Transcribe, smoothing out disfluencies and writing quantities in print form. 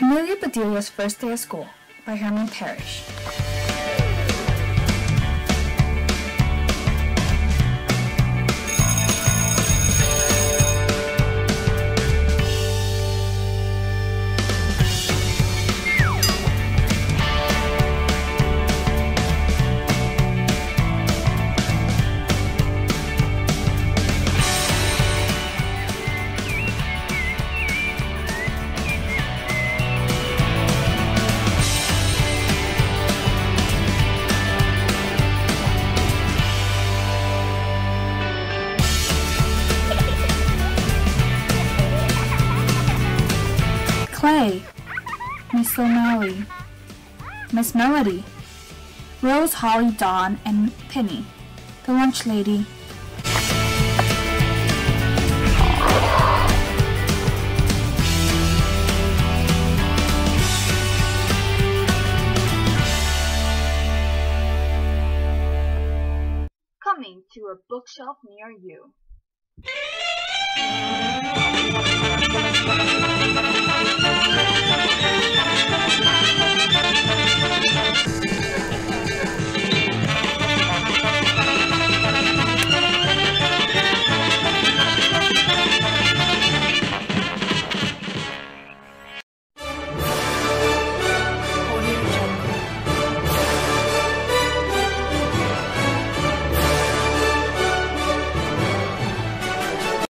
Amelia Bedelia's First Day of School by Herman Parrish. Clay, Miss O'Malley, Miss Melody, Rose, Holly, Dawn, and Penny, the lunch lady. Coming to a bookshelf near you.